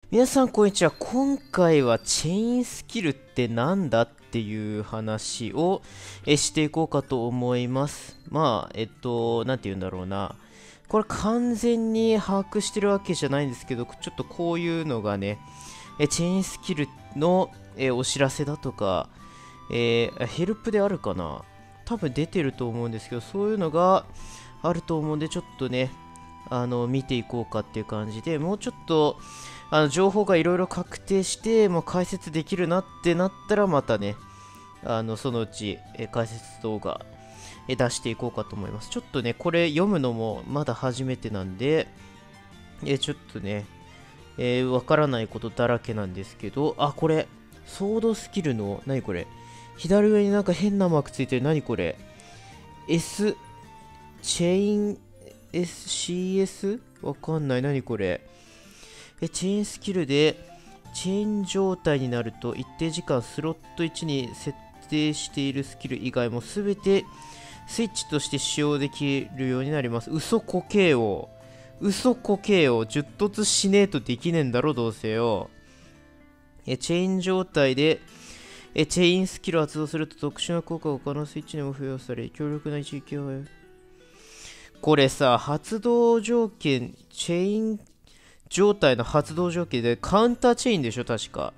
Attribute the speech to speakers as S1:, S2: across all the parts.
S1: 皆さんこんにちは。今回はチェインスキルってなんだっていう話をしていこうかと思います。なんて言うんだろうな。これ完全に把握してるわけじゃないんですけど、ちょっとこういうのがね、チェインスキルのお知らせだとか、ヘルプであるかな。多分出てると思うんですけど、そういうのがあると思うんで、ちょっとね、見ていこうかっていう感じで、もうちょっと、情報がいろいろ確定して、もう解説できるなってなったら、またね、そのうち、解説動画、出していこうかと思います。ちょっとね、これ読むのもまだ初めてなんで、ちょっとね、わからないことだらけなんですけど、あ、これ、ソードスキルの、何これ、左上になんか変なマークついてる、何これ、S、チェイン、CS? わかんない、何これ。チェーンスキルでチェーン状態になると一定時間スロット1に設定しているスキル以外もすべてスイッチとして使用できるようになります。嘘こけよ。嘘こけよ。10突しねえとできねえんだろ、どうせよ。チェーン状態でチェインスキルを発動すると特殊な効果が他のスイッチにも付与され、強力な一撃を。これさ、発動条件、チェイン状態の発動条件でカウンターチェインでしょ、確か。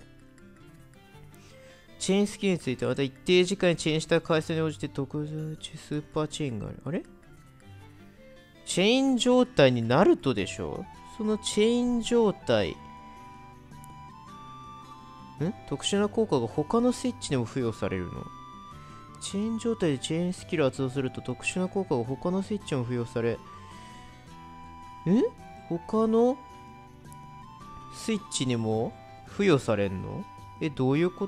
S1: チェーンスキルについては、また一定時間にチェーンした回数に応じて特殊スーパーチェーンがある。あれチェーン状態になるとでしょ。そのチェーン状態。特殊な効果が他のスイッチにも付与されるの。チェーン状態でチェーンスキルを発動すると特殊な効果が他のスイッチにも付与され、他のスイッチにも付与されんの？どういうこと？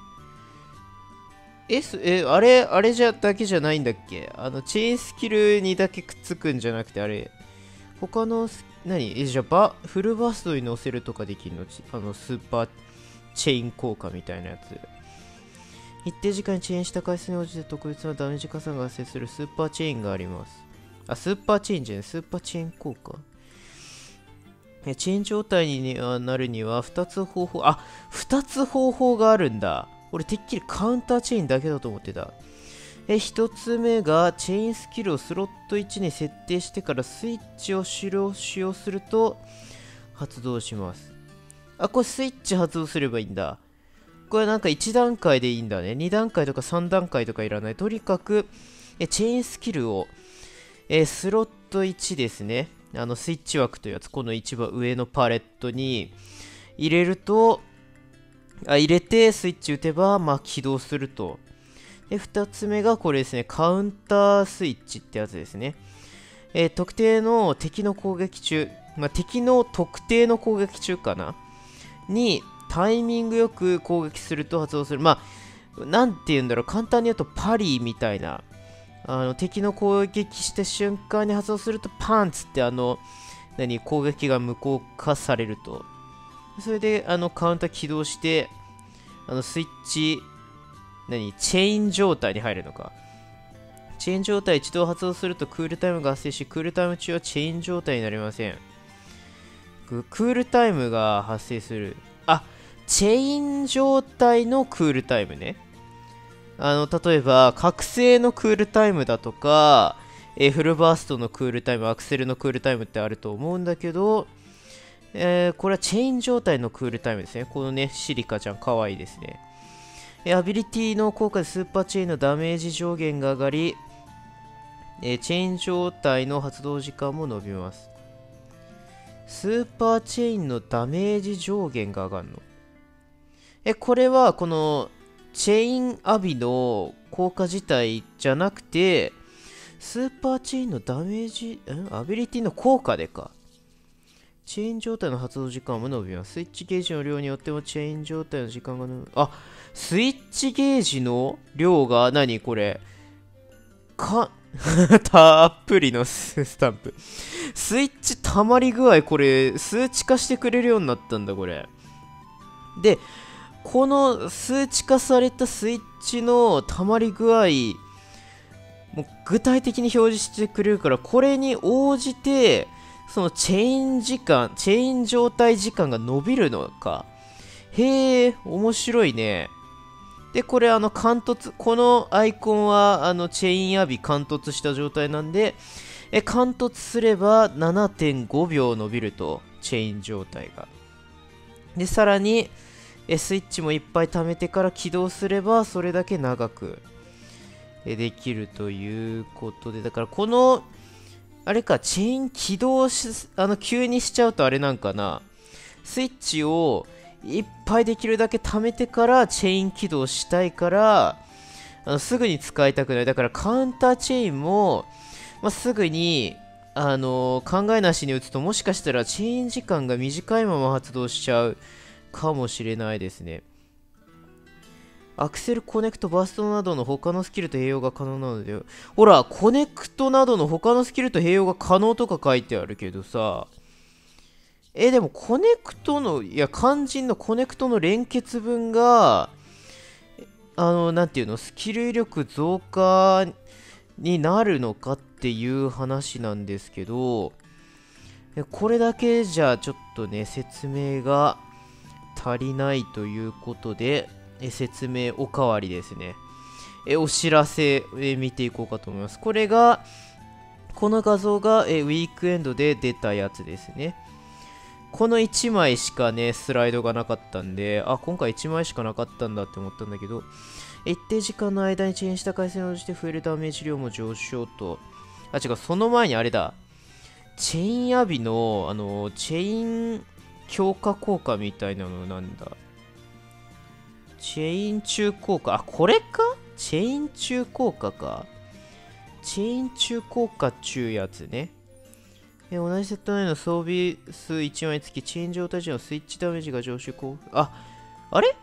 S1: あれだけじゃないんだっけ？チェーンスキルにだけくっつくんじゃなくて、あれ、他の、じゃあ、フルバーストに乗せるとかできるの？スーパーチェーン効果みたいなやつ。一定時間にチェーンした回数に応じて特別なダメージ加算が発生するスーパーチェーンがあります。あ、スーパーチェーンじゃない、スーパーチェーン効果。チェーン状態になるには2つ方法があるんだ。俺てっきりカウンターチェーンだけだと思ってた。1つ目がチェーンスキルをスロット1に設定してからスイッチを使用すると発動します。あ、これスイッチ発動すればいいんだ。これなんか1段階でいいんだね。2段階とか3段階とかいらない。とにかくチェーンスキルをスロット1ですね。スイッチ枠というやつ、この一番上のパレットに入れると、入れてスイッチ打てば、起動すると。で、2つ目がこれですね、カウンタースイッチってやつですね。特定の敵の攻撃中、敵の特定の攻撃中かなに、タイミングよく攻撃すると発動する。なんて言うんだろう、簡単に言うとパリーみたいな。敵の攻撃した瞬間に発動するとパンツって攻撃が無効化されると。それでカウンター起動してスイッチチェイン状態に入るのか。チェイン状態一度発動するとクールタイムが発生し、クールタイム中はチェイン状態になりません。クールタイムが発生する。あ、チェイン状態のクールタイムね。例えば、覚醒のクールタイムだとか、フルバーストのクールタイム、アクセルのクールタイムってあると思うんだけど、これはチェイン状態のクールタイムですね。このね、シリカちゃん、かわいいですね。アビリティの効果でスーパーチェインのダメージ上限が上がり、チェイン状態の発動時間も伸びます。スーパーチェインのダメージ上限が上がるの？これは、この、チェインアビの効果自体じゃなくて、スーパーチェインのダメージ、アビリティの効果でか。チェイン状態の発動時間も伸びます。スイッチゲージの量によってもチェイン状態の時間が伸び、あ、スイッチゲージの量が何これたっぷりのスタンプ。スイッチ溜まり具合、これ、数値化してくれるようになったんだ、これ。で、この数値化されたスイッチの溜まり具合、もう具体的に表示してくれるから、これに応じてそのチェーン状態時間が伸びるのか。へえ、面白いね。で、これ貫突、このアイコンはチェインヤビ貫突した状態なんで、貫突すれば 7.5 秒伸びると、チェイン状態が。で、さらに、スイッチもいっぱい貯めてから起動すれば、それだけ長くできるということで、だからこの、あれか、チェイン起動し、急にしちゃうとあれなんかな、スイッチをいっぱいできるだけ貯めてからチェイン起動したいから、すぐに使いたくない。だからカウンターチェインも、すぐに、考えなしに打つと、もしかしたらチェイン時間が短いまま発動しちゃうかもしれないですね。アクセル、コネクト、バーストなどの他のスキルと併用が可能なので、ほら、コネクトなどの他のスキルと併用が可能とか書いてあるけどさ、でもコネクトの、いや、肝心のコネクトの連結分が、なんていうの、スキル威力増加になるのかっていう話なんですけど、これだけじゃちょっとね、説明が足りないということで、説明おかわりですね。お知らせ、見ていこうかと思います。この画像が、ウィークエンドで出たやつですね。この1枚しかね、スライドがなかったんで、今回1枚しかなかったんだって思ったんだけど、一定時間の間にチェーンした回線に応じて増えるダメージ量も上昇と。違う、その前にあれだ。チェインヤビの、チェイン強化効果みたいなのなんだ。チェイン中効果。これか？チェイン中効果か。チェイン中効果っちゅうやつね。同じセット内の装備数1枚につき、チェイン状態時のスイッチダメージが上昇効果。あれ？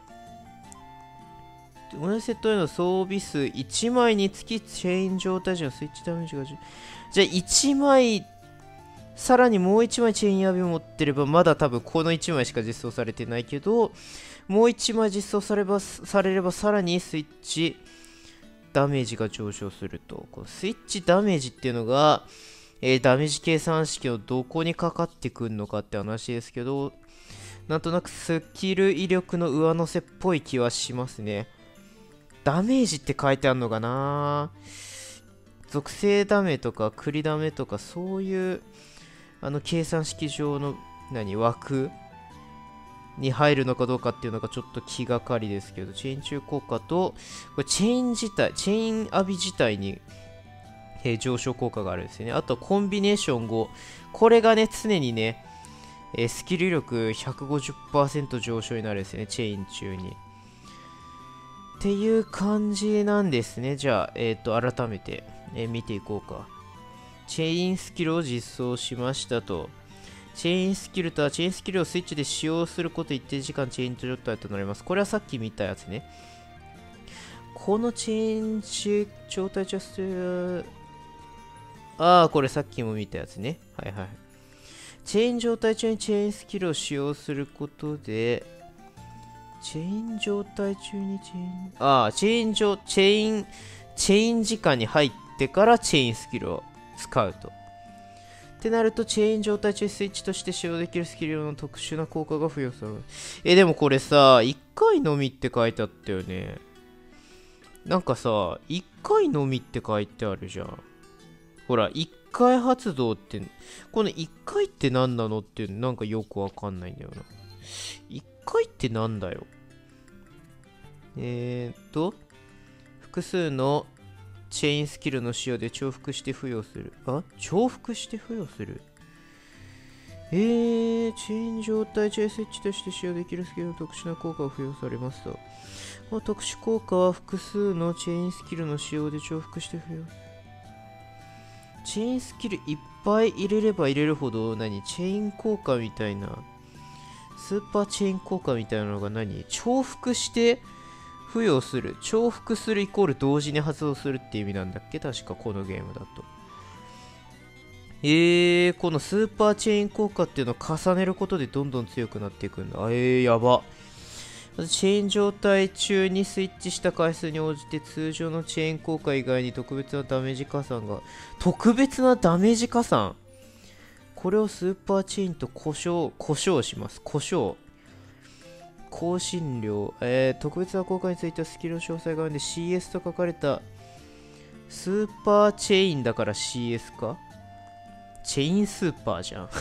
S1: 同じセット内の装備数1枚につき、チェイン状態時のスイッチダメージが上昇。じゃあ1枚、さらにもう1枚チェインヤビを持ってれば、まだ多分この1枚しか実装されてないけど、もう1枚実装されればさらにスイッチダメージが上昇すると。このスイッチダメージっていうのが、ダメージ計算式のどこにかかってくるのかって話ですけど、なんとなくスキル威力の上乗せっぽい気はしますね。ダメージって書いてあるのかな？属性ダメとかクリダメとかそういう計算式上の枠に入るのかどうかっていうのがちょっと気がかりですけど、チェーン中効果とこれチェーンアビ自体に上昇効果があるんですよね。あとコンビネーション5、これがね常にね、スキル威力 150% 上昇になるんですよね、チェーン中に。っていう感じなんですね。じゃあ、改めて、見ていこうか。チェインスキルを実装しましたと。チェインスキルとは、チェインスキルをスイッチで使用すること一定時間チェイン状態となります。これはさっき見たやつね。このチェイン状態ジャスト、これさっきも見たやつね。はいはい。チェイン状態中にチェインスキルを使用することで、チェイン状態中にチェイン時間に入ってからチェインスキルを使うと。ってなると、チェイン状態中スイッチとして使用できるスキルの特殊な効果が付与される。でもこれさ、1回のみって書いてあったよね。なんかさ、1回のみって書いてあるじゃん。ほら、1回発動って、この1回って何なのってなんかよくわかんないんだよな。1回ってなんだよ。複数のチェインスキルの使用で重複して付与する。重複して付与する。チェイン状態チェインスイッチとして使用できるスキルの特殊な効果が付与されますと。この特殊効果は複数のチェインスキルの使用で重複して付与。チェインスキルいっぱい入れれば入れるほど、チェイン効果みたいな、スーパーチェイン効果みたいなのが重複して付与する。重複するイコール同時に発動するって意味なんだっけ？確かこのゲームだと。このスーパーチェイン効果っていうのを重ねることでどんどん強くなっていくんだ。やば。チェーン状態中にスイッチした回数に応じて通常のチェーン効果以外に特別なダメージ加算が。特別なダメージ加算？ これをスーパーチェインと故障します。更新料。特別な効果についてはスキルの詳細があるんで CS と書かれたスーパーチェインだから CS か。チェインスーパーじゃん。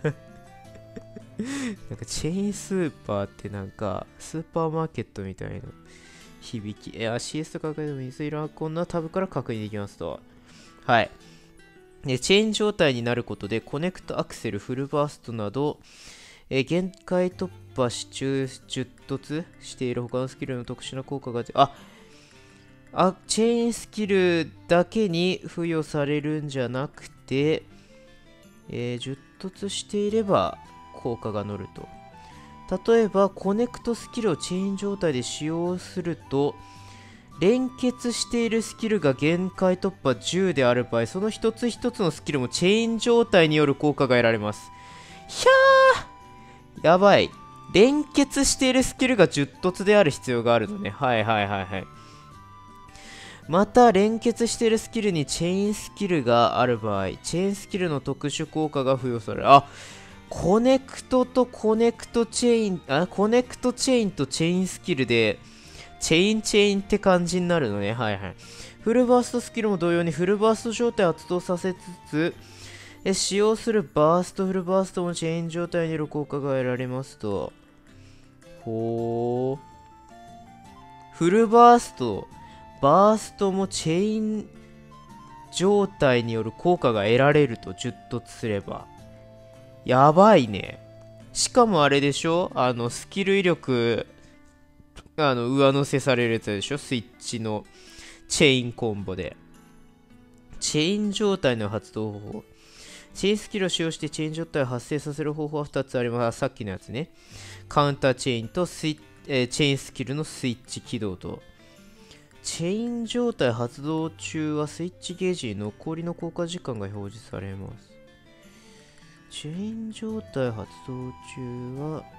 S1: なんかチェインスーパーってなんかスーパーマーケットみたいな響き。CS と書かれてもいずれはこんなタブから確認できますと。はい。チェーン状態になることでコネクトアクセル、フルバーストなど、限界突破し中10突している他のスキルの特殊な効果がチェーンスキルだけに付与されるんじゃなくて、10突していれば効果が乗ると。例えばコネクトスキルをチェーン状態で使用すると、連結しているスキルが限界突破10である場合、その一つ一つのスキルもチェーン状態による効果が得られます。ひゃー、やばい。連結しているスキルが10突である必要があるのね。はいはいはいはい。また、連結しているスキルにチェーンスキルがある場合、チェーンスキルの特殊効果が付与される。コネクトとコネクトチェーン、コネクトチェーンとチェーンスキルで、チェーンって感じになるのね。はいはい。フルバーストスキルも同様にフルバースト状態を発動させつつ、使用するバースト、フルバーストもチェーン状態による効果が得られますと。ほー。フルバースト、バーストもチェーン状態による効果が得られると10突すれば。やばいね。しかもあれでしょ、スキル威力、上乗せされるやつでしょ、スイッチのチェインコンボで。チェイン状態の発動方法。チェインスキルを使用してチェイン状態を発生させる方法は2つあります。さっきのやつね。カウンターチェインとチェインスキルのスイッチ起動と。チェイン状態発動中はスイッチゲージに残りの効果時間が表示されます。チェイン状態発動中は、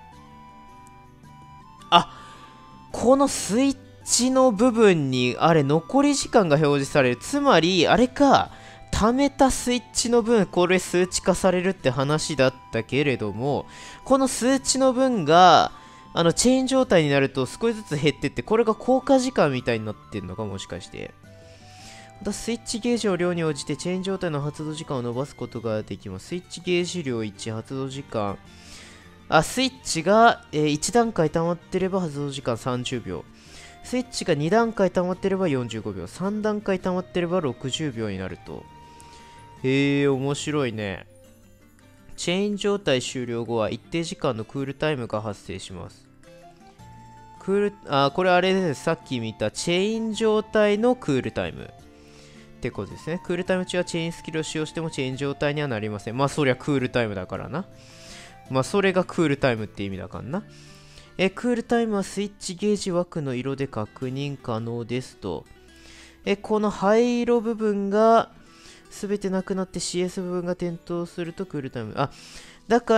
S1: このスイッチの部分に残り時間が表示される。つまりあれか、貯めたスイッチの分これ数値化されるって話だったけれども、この数値の分がチェーン状態になると少しずつ減ってって、これが効果時間みたいになってんのか、もしかして。またスイッチゲージの量に応じてチェーン状態の発動時間を伸ばすことができます。スイッチゲージ量1、発動時間。スイッチが、1段階溜まってれば発動時間30秒。スイッチが2段階溜まってれば45秒。3段階溜まってれば60秒になると。面白いね。チェーン状態終了後は一定時間のクールタイムが発生します。これあれです。さっき見たチェーン状態のクールタイムってことですね。クールタイム中はチェーンスキルを使用してもチェーン状態にはなりません。まあそりゃクールタイムだからな。まあそれがクールタイムって意味だからな。クールタイムはスイッチゲージ枠の色で確認可能ですと。この灰色部分が全てなくなって CS 部分が点灯するとクールタイム。だから、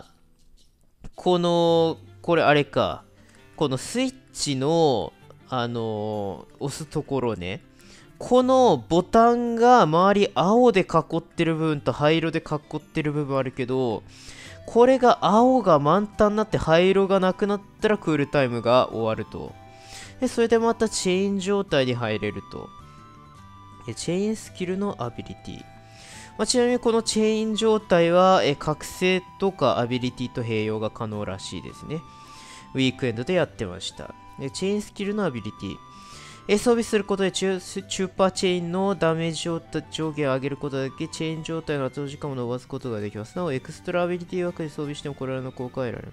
S1: これあれか。このスイッチの、押すところね。このボタンが周り青で囲ってる部分と灰色で囲ってる部分あるけど、これが青が満タンになって灰色がなくなったらクールタイムが終わると。で、それでまたチェーン状態に入れると。チェーンスキルのアビリティ。ちなみにこのチェーン状態は、覚醒とかアビリティと併用が可能らしいですね。ウィークエンドでやってました。チェーンスキルのアビリティ。装備することでチューパーチェーンのダメージ上限を上げることだけチェーン状態の発動時間を伸ばすことができます。なお、エクストラアビリティ枠で装備してもこれらの効果が得られます。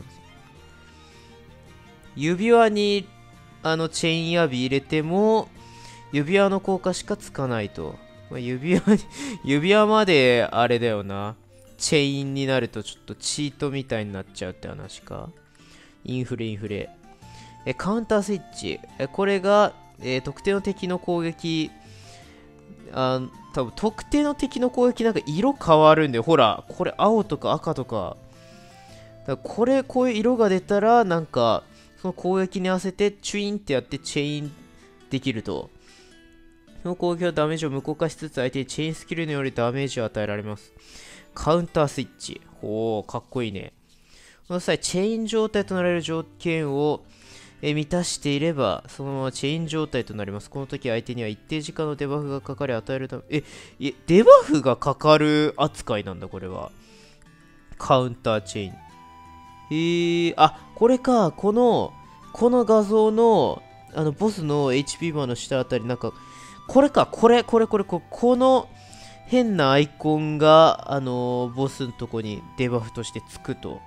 S1: 指輪にチェーンヤビ入れても指輪の効果しかつかないと。指輪まであれだよな。チェインになるとちょっとチートみたいになっちゃうって話か。インフレ。カウンタースイッチ。これが、特定の敵の攻撃、多分特定の敵の攻撃なんか色変わるんで、ほら、これ青とか赤とか。こういう色が出たら、なんか、その攻撃に合わせてチュインってやってチェインできると。その攻撃はダメージを無効化しつつ相手にチェインスキルによりダメージを与えられます。 カウンタースイッチ。おー、かっこいいね。この際、チェイン状態となれる条件を満たしていれば、そのままチェイン状態となります。この時、相手には一定時間のデバフがかかり、与えるため、デバフがかかる扱いなんだ、これは。カウンターチェイン。これか、この画像の、ボスの HP バーの下あたり、なんか、これか、この変なアイコンが、ボスのとこにデバフとしてつくと。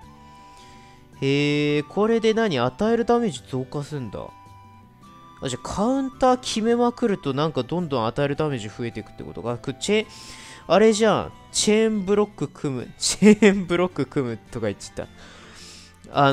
S1: これで与えるダメージ増加すんだ。じゃあカウンター決めまくるとなんかどんどん与えるダメージ増えていくってことか。あれじゃん。チェーンブロック組むとか言っちゃった。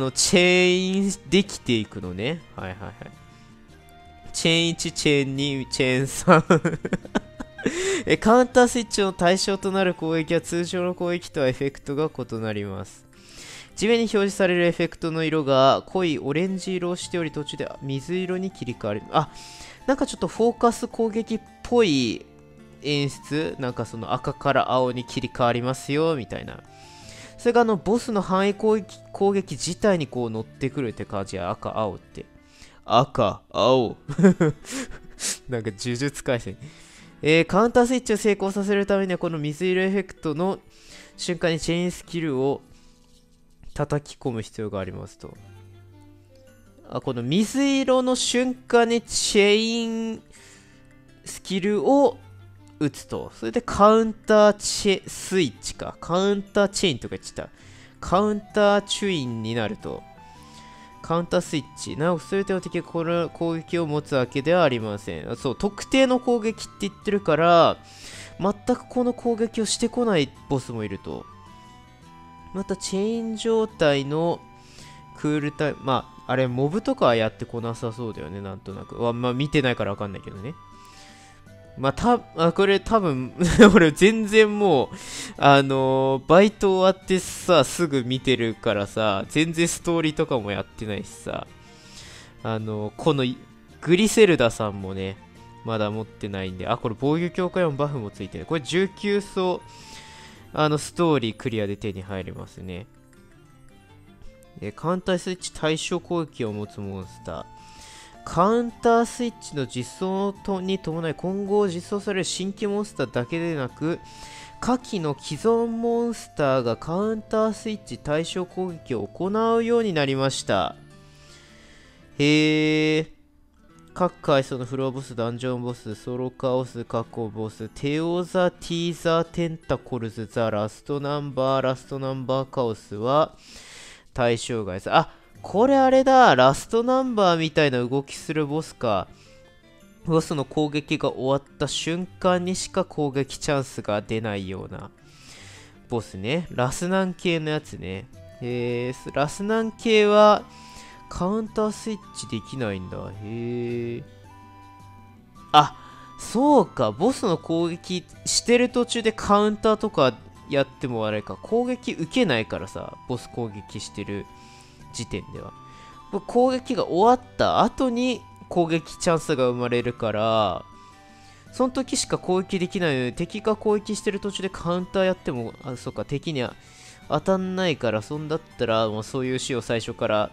S1: チェーンできていくのね。はいはいはい。チェーン1、チェーン2、チェーン3。カウンタースイッチの対象となる攻撃は通常の攻撃とはエフェクトが異なります。地面に表示されるエフェクトの色が濃いオレンジ色をしており、途中で水色に切り替わる。なんかちょっとフォーカス攻撃っぽい演出、なんかその赤から青に切り替わりますよみたいな。それがボスの範囲攻撃自体にこう乗ってくるって感じや。赤青って赤青なんか呪術廻戦。カウンタースイッチを成功させるためにはこの水色エフェクトの瞬間にチェーンスキルを叩き込む必要がありますと。この水色の瞬間にチェインスキルを打つと。それでカウンタースイッチか。カウンターチェインとか言ってた。カウンターチュインになると。カウンタースイッチ。なお、全ての敵がこの攻撃を持つわけではありません。そう、特定の攻撃って言ってるから、全くこの攻撃をしてこないボスもいると。また、チェイン状態のクールタイム。あれ、モブとかはやってこなさそうだよね、なんとなく。見てないからわかんないけどね。これ多分、俺全然もう、バイト終わってさ、すぐ見てるからさ、全然ストーリーとかもやってないしさ、このグリセルダさんもね、まだ持ってないんで、これ防御強化4バフもついてる。これ19層、ストーリークリアで手に入りますね。カウンタースイッチ対象攻撃を持つモンスター。カウンタースイッチの実装に伴い今後実装される新規モンスターだけでなく下記の既存モンスターがカウンタースイッチ対象攻撃を行うようになりました。各階層のフロアボス、ダンジョンボス、ソロカオス、過去ボス、テオザ・ティーザ・テンタコルズ、ザ・ラストナンバーカオスは対象外です。これあれだ。ラストナンバーみたいな動きするボスか。ボスの攻撃が終わった瞬間にしか攻撃チャンスが出ないようなボスね。ラスナン系のやつね。ラスナン系はカウンタースイッチできないんだ。そうか。ボスの攻撃してる途中でカウンターとかやってもあれか。攻撃受けないからさ。ボス攻撃してる時点では攻撃が終わった後に攻撃チャンスが生まれるからその時しか攻撃できないので敵が攻撃してる途中でカウンターやってもそうか敵には当たんないからそんだったらもうそういう死を最初から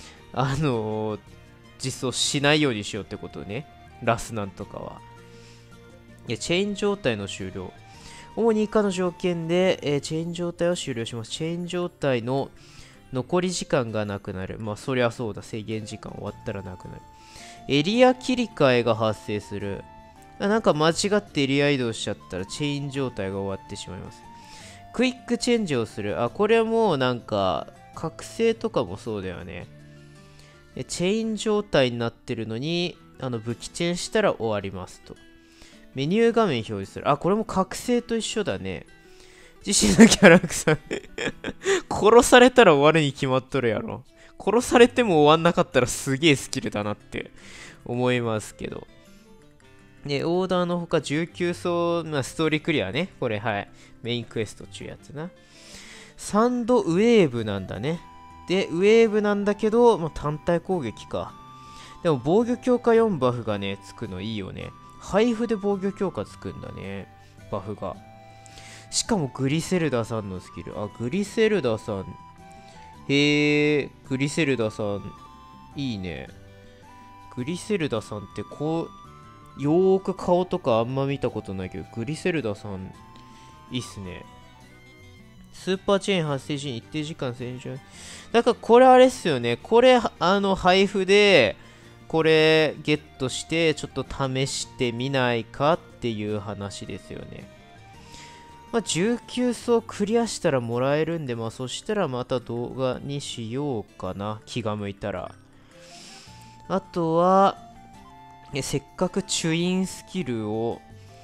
S1: 実装しないようにしようってことね。ラスナンとかはいやチェーン状態の終了主に以下の条件で、チェーン状態を終了します。チェーン状態の残り時間がなくなる。そりゃそうだ。制限時間終わったらなくなる。エリア切り替えが発生する。なんか間違ってエリア移動しちゃったらチェーン状態が終わってしまいます。クイックチェンジをする。これはもうなんか、覚醒とかもそうだよね。チェーン状態になってるのに、武器チェンしたら終わりますと。メニュー画面表示する。これも覚醒と一緒だね。自身のキャラクター殺されたら終わるに決まっとるやろ。殺されても終わんなかったらすげえスキルだなって思いますけど。オーダーのほか19層、ストーリークリアね。これはい。メインクエスト中やつな。サンドウェーブなんだね。で、ウェーブなんだけど、単体攻撃か。でも防御強化4バフがね、つくのいいよね。配布で防御強化つくんだね。バフが。 しかもグリセルダさんのスキル。あ、グリセルダさん。へえ、グリセルダさん。いいね。グリセルダさんってこう、よーく顔とかあんま見たことないけど、グリセルダさん、いいっすね。スーパーチェーン発生時に一定時間洗浄。だからこれあれっすよね。これ、配布で、これゲットして、ちょっと試してみないかっていう話ですよね。まあ、19層クリアしたらもらえるんで、まあ、そしたらまた動画にしようかな。気が向いたら。あとは、せっかくチュインスキルを、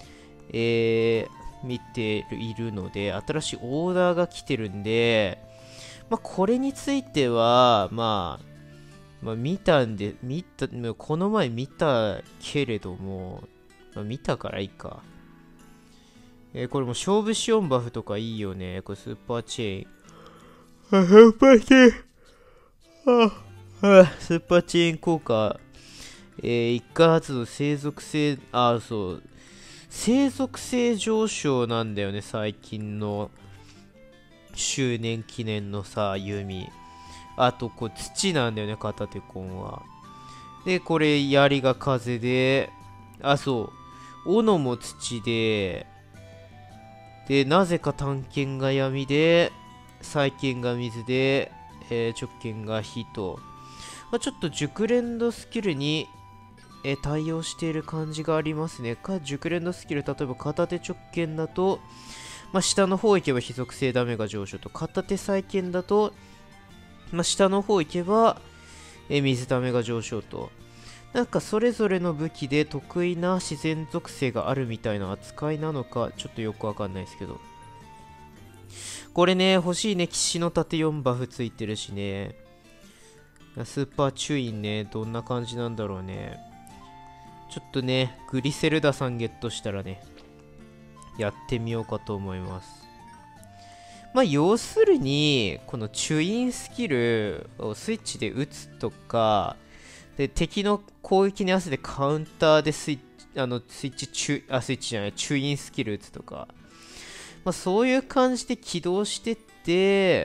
S1: 見ているので、新しいオーダーが来てるんで、まあ、これについては、見たんで、この前見たけれども、見たからいいか。これも勝負シオンバフとかいいよね。これスーパーチェーン。スーパーチェーン。スーパーチェーン効果。一回発動、生属性、そう。生属性上昇なんだよね、最近の。周年記念のさ、弓。あと、こう、土なんだよね、片手コンは。で、これ、槍が風で、そう。斧も土で、で、なぜか短剣が闇で、細剣が水で、直剣が火と。ちょっと熟練度スキルに、対応している感じがありますね。熟練度スキル、例えば片手直剣だと、下の方行けば非属性ダメが上昇と、片手細剣だと、下の方行けば、水ダメが上昇と。なんかそれぞれの武器で得意な自然属性があるみたいな扱いなのか、ちょっとよくわかんないですけど。これね、欲しいね。騎士の盾4バフついてるしね。スーパーチュインね、どんな感じなんだろうね。ちょっとね、グリセルダさんゲットしたらね、やってみようかと思います。要するに、このチュインスキルをスイッチで打つとか、で、敵の攻撃に合わせてカウンターでスイッチじゃない、チュインスキル打つとか、そういう感じで起動してって、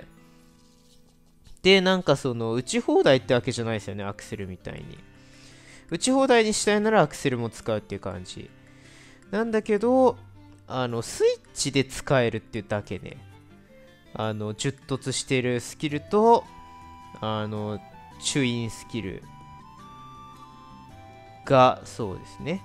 S1: で、なんかその、打ち放題ってわけじゃないですよね、アクセルみたいに。打ち放題にしたいならアクセルも使うっていう感じ。なんだけど、スイッチで使えるっていうだけね。10突してるスキルと、チュインスキルが、そうですね。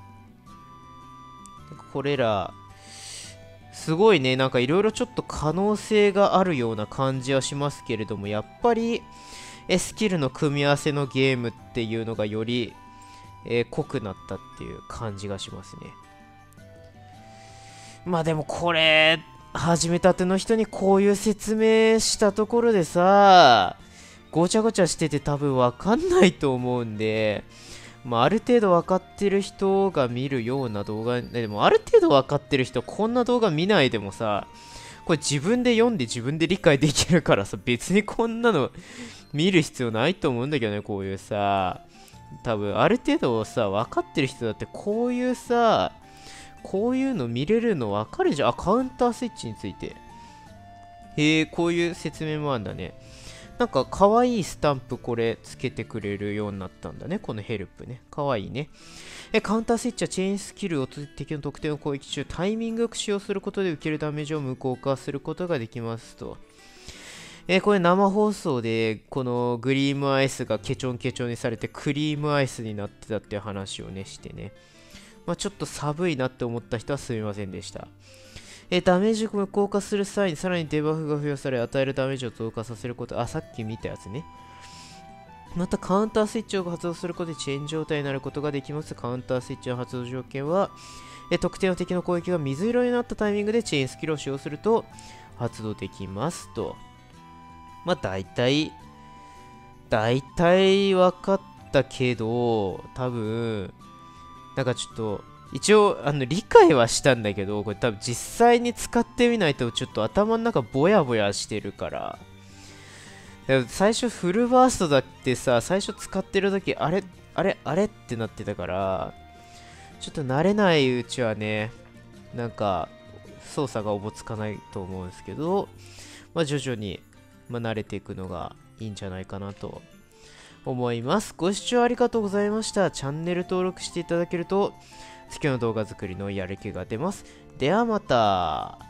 S1: これら、すごいね、なんかいろいろちょっと可能性があるような感じはしますけれども、やっぱり、スキルの組み合わせのゲームっていうのがより、濃くなったっていう感じがしますね。でもこれ、始めたての人にこういう説明したところでさ、ごちゃごちゃしてて多分わかんないと思うんで、ある程度分かってる人が見るような動画、でもある程度分かってる人、こんな動画見ないでもさ、これ自分で読んで自分で理解できるからさ、別にこんなの見る必要ないと思うんだけどね、こういうさ、多分ある程度さ、分かってる人だってこういうさ、こういうの見れるの分かるじゃん。カウンタースイッチについて。へえ、こういう説明もあるんだね。なんか可愛いスタンプこれつけてくれるようになったんだね。このヘルプね。可愛いね。カウンタースイッチはチェーンスキルを敵の得点を攻撃中、タイミングよく使用することで受けるダメージを無効化することができますと。これ生放送で、このグリームアイスがケチョンケチョンにされてクリームアイスになってたっていう話をね、してね。ちょっと寒いなって思った人はすみませんでした。ダメージを無効化する際にさらにデバフが付与され、与えるダメージを増加させること。さっき見たやつね。またカウンタースイッチを発動することでチェーン状態になることができます。カウンタースイッチの発動条件は、特定の敵の攻撃が水色になったタイミングでチェーンスキルを使用すると発動できますと。大体分かったけど、多分、なんかちょっと、一応、理解はしたんだけど、これ多分実際に使ってみないと、ちょっと頭の中ぼやぼやしてるから。最初フルバーストだってさ、最初使ってる時、あれってなってたから、ちょっと慣れないうちはね、なんか、 操作がおぼつかないと思うんですけど、まあ、徐々に、慣れていくのがいいんじゃないかなと思います。ご視聴ありがとうございました。チャンネル登録していただけると次の動画作りのやる気が出ます。ではまた。